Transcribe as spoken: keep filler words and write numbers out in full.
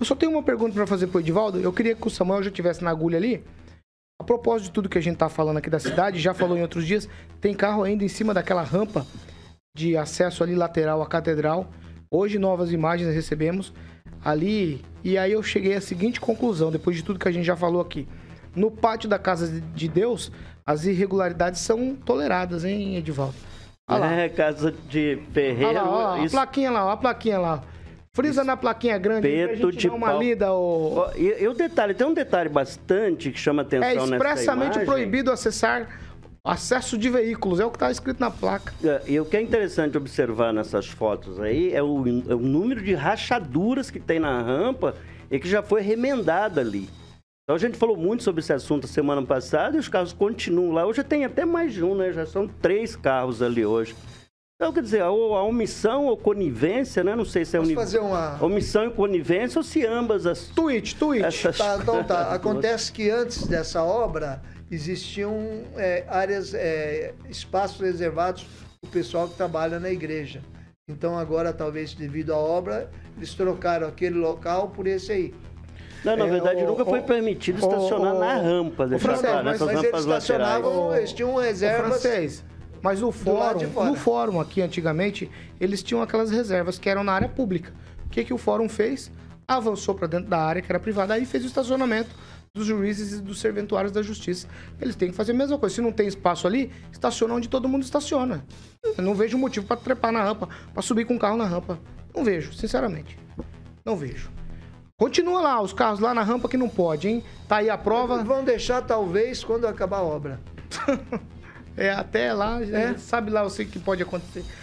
Eu só tenho uma pergunta para fazer pro Edivaldo. Eu queria que o Samuel já estivesse na agulha ali. A propósito de tudo que a gente tá falando aqui da cidade, já falou em outros dias, tem carro ainda em cima daquela rampa de acesso ali lateral à catedral. Hoje novas imagens recebemos ali. E aí eu cheguei à seguinte conclusão, depois de tudo que a gente já falou aqui. No pátio da Casa de Deus, as irregularidades são toleradas, hein, Edivaldo? Olha lá. É, casa de ferreiro. Olha lá, ó, isso... a plaquinha lá, ó, a plaquinha lá. Frisa na plaquinha grande pra gente de dar uma pau. lida. Ó. E, e o detalhe, tem um detalhe bastante que chama atenção nessa imagem. É expressamente proibido acessar acesso de veículos, é o que está escrito na placa. É, e o que é interessante observar nessas fotos aí é o, é o número de rachaduras que tem na rampa e que já foi remendada ali. Então a gente falou muito sobre esse assunto semana passada e os carros continuam lá. Hoje tem até mais de um, né? Já são três carros ali hoje. Então, quer dizer, ou a omissão ou conivência, né? Não sei se é Posso fazer uma... omissão e conivência ou se ambas as... Tweet, tweet. Essas... Tá, então tá. Acontece que antes dessa obra existiam é, áreas, é, espaços reservados para o pessoal que trabalha na igreja. Então agora, talvez devido à obra, eles trocaram aquele local por esse aí. Não, na é, verdade, o, nunca foi permitido o, estacionar o, na rampa. O francês, lá, mas, mas eles estacionavam, eles tinham reservas... Francês, mas o fórum, no fórum aqui, antigamente, eles tinham aquelas reservas que eram na área pública. O que, que o fórum fez? Avançou para dentro da área que era privada, aí fez o estacionamento dos juízes e dos serventuários da justiça. Eles têm que fazer a mesma coisa. Se não tem espaço ali, estaciona onde todo mundo estaciona. Eu não vejo motivo para trepar na rampa, para subir com o carro na rampa. Não vejo, sinceramente. Não vejo. Continua lá, os carros lá na rampa que não pode, hein? Tá aí a prova. Vão deixar, talvez, quando acabar a obra. É, até lá, é. sabe lá o que pode acontecer.